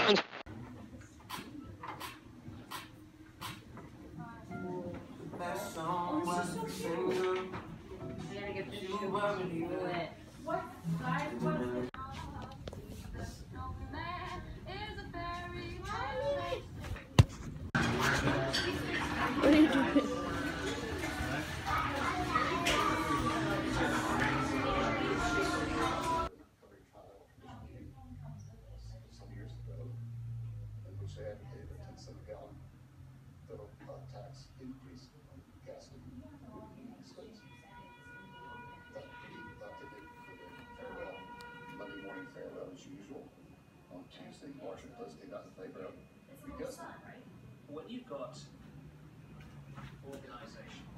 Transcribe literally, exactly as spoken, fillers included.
What are you doing? Some years ago, in which they advocated a ten cent a gallon federal uh, tax increase on gasoline in the United States. But he opted in for the farewell, Monday morning farewell as usual. On Tuesday, Washington Post came out in favor of free gasoline. When you've got organisations